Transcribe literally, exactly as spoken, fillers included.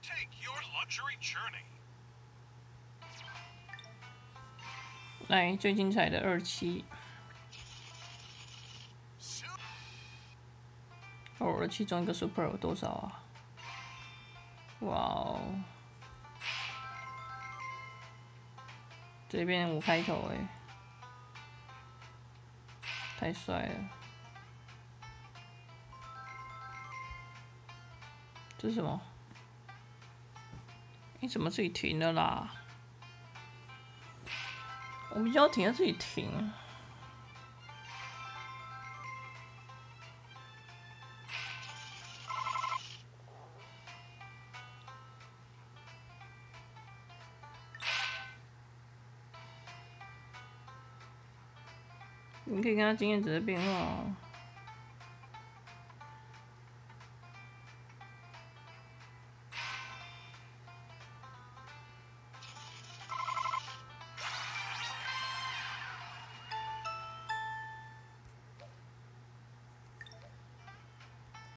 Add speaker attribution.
Speaker 1: 来，最精彩的二期。哦，二期中一个 super 有多少啊？哇哦！这边五开头哎，太帅了！这是什么？你、欸、怎么自己停了啦？我比较停，自己停。你可以跟他经验值的变化、哦。